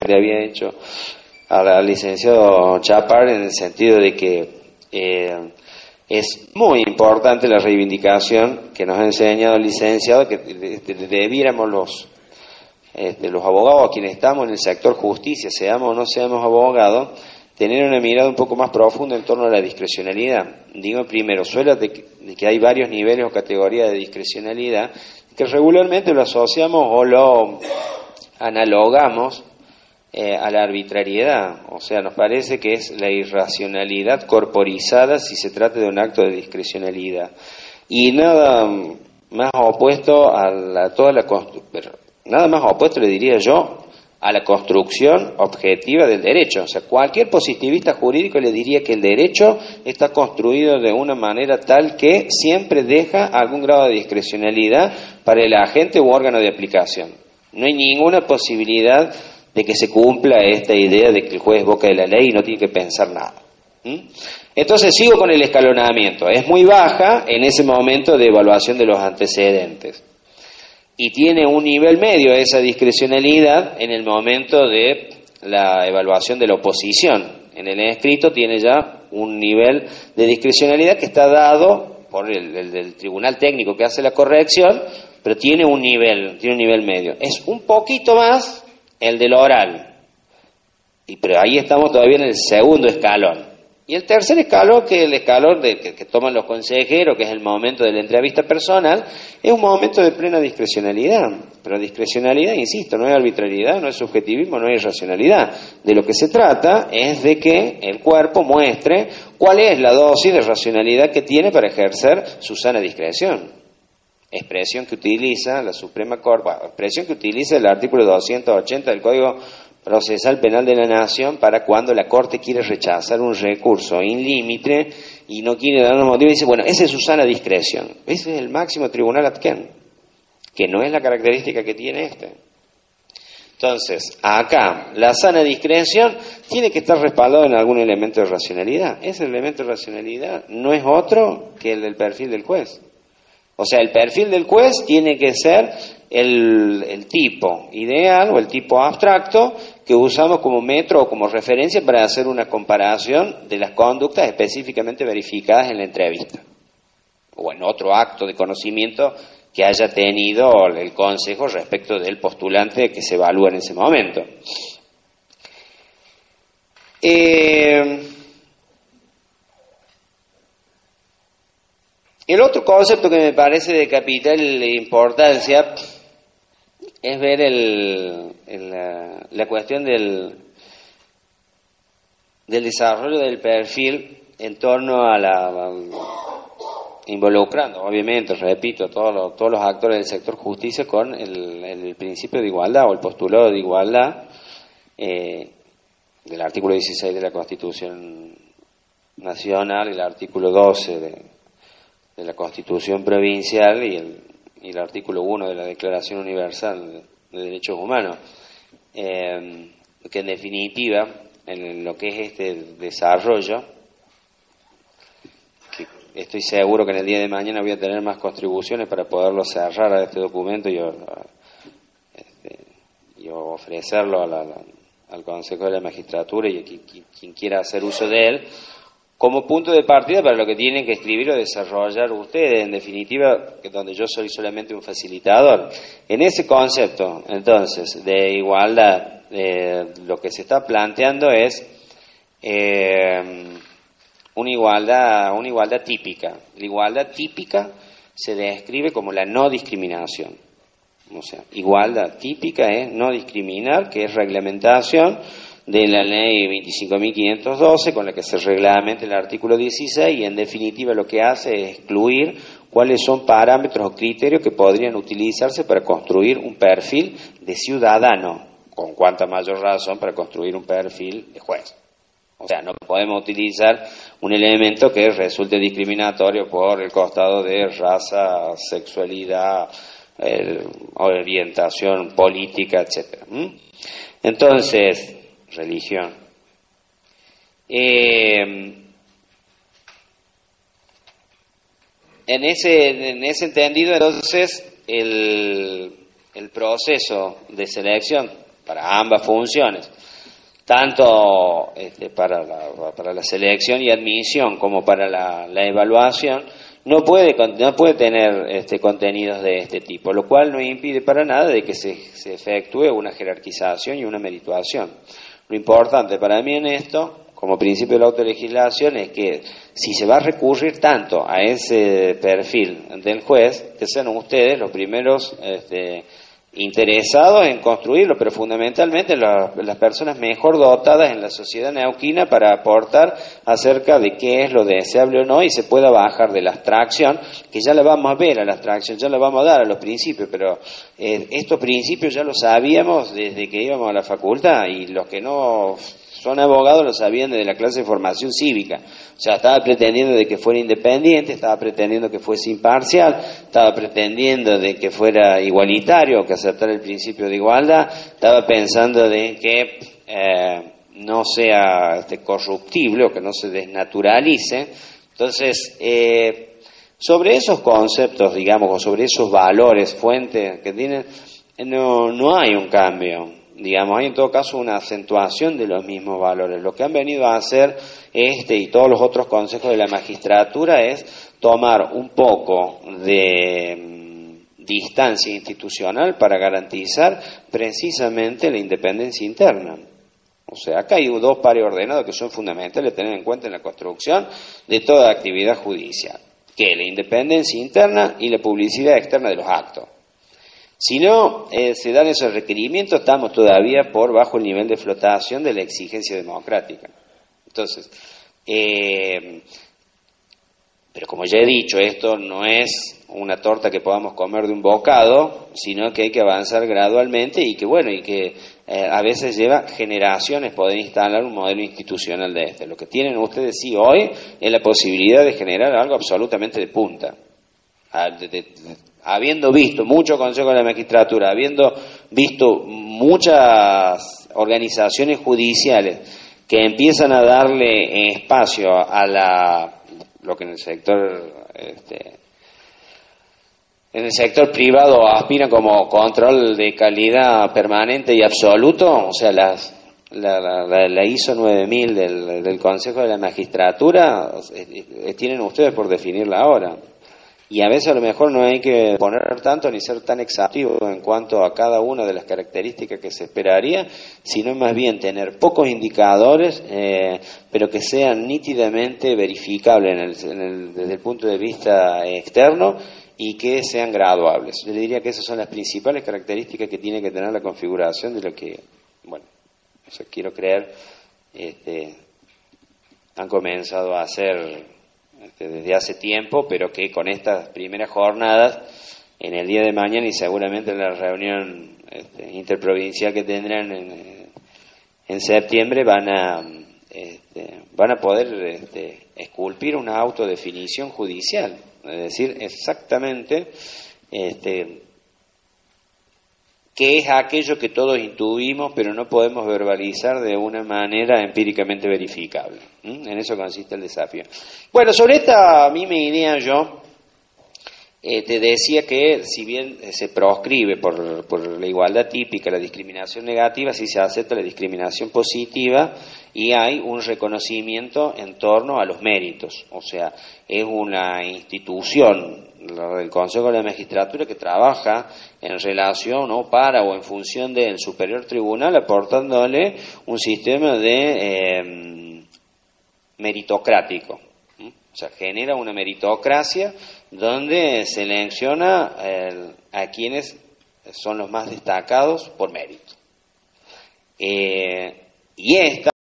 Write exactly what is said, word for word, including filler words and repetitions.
le había hecho al, al licenciado Chapar, en el sentido de que eh, es muy importante la reivindicación que nos ha enseñado el licenciado, que debiéramos los, este, los abogados, quienes estamos en el sector justicia, seamos o no seamos abogados, tener una mirada un poco más profunda en torno a la discrecionalidad. Digo primero, suele de que, de que hay varios niveles o categorías de discrecionalidad que regularmente lo asociamos o lo analogamos eh, a la arbitrariedad. O sea, nos parece que es la irracionalidad corporizada si se trata de un acto de discrecionalidad. Y nada más opuesto a la, toda la construcción, nada más opuesto le diría yo a la construcción objetiva del derecho. O sea, cualquier positivista jurídico le diría que el derecho está construido de una manera tal que siempre deja algún grado de discrecionalidad para el agente u órgano de aplicación. No hay ninguna posibilidad de que se cumpla esta idea de que el juez es boca de la ley y no tiene que pensar nada. ¿Mm? Entonces sigo con el escalonamiento. Es muy baja en ese momento de evaluación de los antecedentes. Y tiene un nivel medio esa discrecionalidad en el momento de la evaluación de la oposición. En el escrito tiene ya un nivel de discrecionalidad que está dado por el, el del tribunal técnico que hace la corrección, pero tiene un nivel, tiene un nivel medio. Es un poquito más el del oral, y pero ahí estamos todavía en el segundo escalón. Y el tercer escalón, que es el escalón de, que, que toman los consejeros, que es el momento de la entrevista personal, es un momento de plena discrecionalidad. Pero discrecionalidad, insisto, no es arbitrariedad, no es subjetivismo, no es irracionalidad. De lo que se trata es de que el cuerpo muestre cuál es la dosis de racionalidad que tiene para ejercer su sana discreción. Expresión que utiliza la Suprema Corte, bueno, expresión que utiliza el artículo doscientos ochenta del Código Procesal Penal de la Nación para cuando la Corte quiere rechazar un recurso in límite y no quiere dar un motivo, y dice, bueno, esa es su sana discreción. Ese es el máximo tribunal ad quem, que no es la característica que tiene este. Entonces, acá, la sana discreción tiene que estar respaldado en algún elemento de racionalidad. Ese elemento de racionalidad no es otro que el del perfil del juez. O sea, el perfil del juez tiene que ser el, el tipo ideal o el tipo abstracto que usamos como metro o como referencia para hacer una comparación de las conductas específicamente verificadas en la entrevista o en otro acto de conocimiento que haya tenido el consejo respecto del postulante que se evalúa en ese momento. Eh... El otro concepto que me parece de capital importancia es ver el, el, la, la cuestión del, del desarrollo del perfil en torno a la, a, involucrando, obviamente, repito, todos los, todos los actores del sector justicia con el, el principio de igualdad o el postulado de igualdad eh, del artículo dieciséis de la Constitución Nacional y el artículo doce de de la Constitución Provincial y el, y el artículo uno de la Declaración Universal de Derechos Humanos, eh, que en definitiva, en lo que es este desarrollo, que estoy seguro que en el día de mañana voy a tener más contribuciones para poderlo cerrar a este documento y, este, y ofrecerlo a la, la, al Consejo de la Magistratura y a quien, quien quiera hacer uso de él, como punto de partida para lo que tienen que escribir o desarrollar ustedes, en definitiva, que donde yo soy solamente un facilitador. En ese concepto, entonces, de igualdad, eh, lo que se está planteando es eh, una igualdad, una igualdad típica. La igualdad típica se describe como la no discriminación. O sea, igualdad típica es no discriminar, que es reglamentación de la ley veinticinco mil quinientos doce, con la que se reglamenta el artículo dieciséis, y en definitiva lo que hace es excluir cuáles son parámetros o criterios que podrían utilizarse para construir un perfil de ciudadano, con cuánta mayor razón para construir un perfil de juez. O sea, no podemos utilizar un elemento que resulte discriminatorio por el costado de raza, sexualidad, eh, orientación política, etcétera. ¿Mm? Entonces, religión. Eh, en ese en ese entendido, entonces, el, el proceso de selección para ambas funciones tanto este, para, la, para la selección y admisión como para la, la evaluación, no puede, no puede tener este, contenidos de este tipo, lo cual no impide para nada de que se, se efectúe una jerarquización y una merituación. Lo importante para mí en esto, como principio de la autolegislación, es que si se va a recurrir tanto a ese perfil del juez, que sean ustedes los primeros este, interesados en construirlo, pero fundamentalmente la, las personas mejor dotadas en la sociedad neuquina para aportar acerca de qué es lo deseable o no, y se pueda bajar de la abstracción, que ya la vamos a ver a la abstracción, ya la vamos a dar a los principios, pero eh, estos principios ya los sabíamos desde que íbamos a la facultad, y los que no son abogados lo sabían desde la clase de formación cívica. O sea, estaba pretendiendo de que fuera independiente, estaba pretendiendo que fuese imparcial, estaba pretendiendo de que fuera igualitario, que aceptara el principio de igualdad, estaba pensando de que eh, no sea este, corruptible o que no se desnaturalice. Entonces, eh, sobre esos conceptos, digamos, o sobre esos valores, fuentes que tienen, no, no hay un cambio. Digamos, hay en todo caso una acentuación de los mismos valores. Lo que han venido a hacer este y todos los otros consejos de la magistratura es tomar un poco de mm, distancia institucional para garantizar precisamente la independencia interna. O sea, acá hay dos pares ordenados que son fundamentales tener en cuenta en la construcción de toda actividad judicial, que es la independencia interna y la publicidad externa de los actos. Si no eh, se dan esos requerimientos, estamos todavía por bajo el nivel de flotación de la exigencia democrática. Entonces, eh, pero como ya he dicho, esto no es una torta que podamos comer de un bocado, sino que hay que avanzar gradualmente y que, bueno, y que eh, a veces lleva generaciones poder instalar un modelo institucional de este. Lo que tienen ustedes sí hoy es la posibilidad de generar algo absolutamente de punta. De, de, de, habiendo visto mucho Consejo de la Magistratura, habiendo visto muchas organizaciones judiciales que empiezan a darle espacio a la lo que en el sector este, en el sector privado aspiran como control de calidad permanente y absoluto, o sea, las La, la, la I S O nueve mil del, del Consejo de la Magistratura, eh, tienen ustedes por definirla ahora. Y a veces a lo mejor no hay que poner tanto ni ser tan exhaustivo en cuanto a cada una de las características que se esperaría, sino más bien tener pocos indicadores, eh, pero que sean nítidamente verificables en el, en el, desde el punto de vista externo y que sean graduables. Yo le diría que esas son las principales características que tiene que tener la configuración de lo que, bueno, eso quiero creer, este, han comenzado a hacer desde hace tiempo, pero que con estas primeras jornadas, en el día de mañana y seguramente en la reunión este, interprovincial que tendrán en, en septiembre, van a este, van a poder este, esculpir una autodefinición judicial, es decir, exactamente este, qué es aquello que todos intuimos, pero no podemos verbalizar de una manera empíricamente verificable. ¿Mm? En eso consiste el desafío. Bueno, sobre esta misma idea yo eh, te decía que si bien se proscribe por, por la igualdad típica, la discriminación negativa, sí se acepta la discriminación positiva y hay un reconocimiento en torno a los méritos. O sea, es una institución del Consejo de la Magistratura que trabaja en relación o para o en función del superior tribunal, aportándole un sistema de eh, meritocrático. ¿Mm? O sea, genera una meritocracia donde selecciona eh, a quienes son los más destacados por mérito. Eh, y esta